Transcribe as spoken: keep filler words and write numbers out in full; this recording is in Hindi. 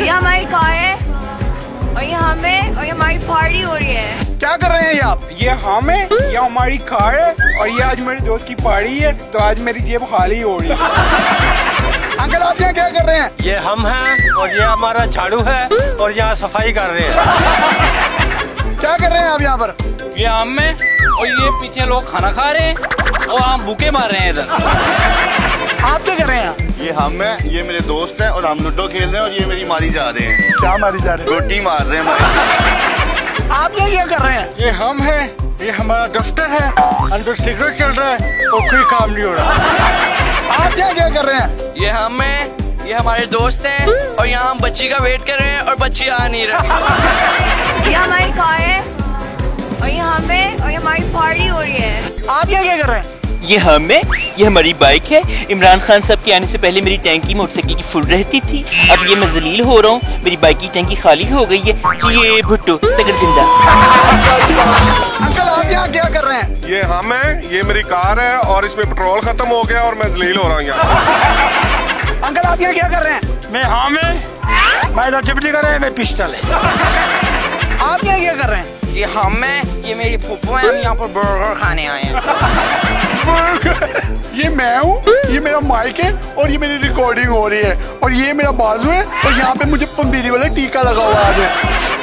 ये हमारी कार है और ये हमें और ये हमारी पार्टी हो रही है। क्या कर रहे हैं ये आप? ये हम है, ये हमारी कार है और ये आज मेरे दोस्त की पार्टी है, तो आज मेरी जेब खाली हो रही है। अंकल आप यहाँ क्या कर रहे हैं? ये हम हैं और ये हमारा झाड़ू है और यहाँ सफाई कर रहे हैं। क्या कर रहे हैं आप यहाँ पर? ये हम है और ये पीछे लोग खाना खा रहे हैं और हम भूखे मार रहे हैं इधर। आप क्या कर रहे हैं? ये हम है, ये मेरे दोस्त हैं और हम लूडो खेल रहे हैं और ये मेरी मारी जा रहे हैं। क्या मारी जा रहे हैं? रोटी मार रहे हैं हमारी। आप क्या क्या कर रहे हैं? ये हम है, ये हमारा दफ्तर है, अंदर सिगरेट चल रहा है और कोई काम नहीं हो रहा। आप क्या क्या कर रहे हैं? ये हम है, ये हमारे दोस्त हैं और यहाँ हम बच्ची का वेट कर रहे हैं और बच्ची आ नहीं रही। ये हमारी कार है और ये हमें और ये हमारी पार्टी हो रही है। आप क्या क्या कर रहे हैं? ये हम है, ये हमारी बाइक है। इमरान खान साहब के आने से पहले मेरी टैंकी मोटरसाइकिल की फुल रहती थी, अब ये मैं जलील हो रहा हूँ, मेरी बाइक की टैंकी खाली हो गई है। ये भुट्टो तगड़ गंदा। अंकल आप यहाँ क्या कर रहे हैं? ये हम है, ये मेरी कार है और इसमें पेट्रोल खत्म हो गया और मैं जलील हो रहा हूँ यहाँ। अंकल आप यहाँ क्या कर रहे हैं? मैं हम है, मैं जबरी कर रहे हैं, मैं पिस्टल है। आप यहाँ क्या कर रहे हैं? ये हम है, ये मेरी फूफो है, हम यहाँ पर बर्गर खाने आए हैं। ये मैं हूँ, ये मेरा माइक है और ये मेरी रिकॉर्डिंग हो रही है और ये मेरा बाजू है और यहाँ पे मुझे पंबीरी वाला टीका लगा हुआ है।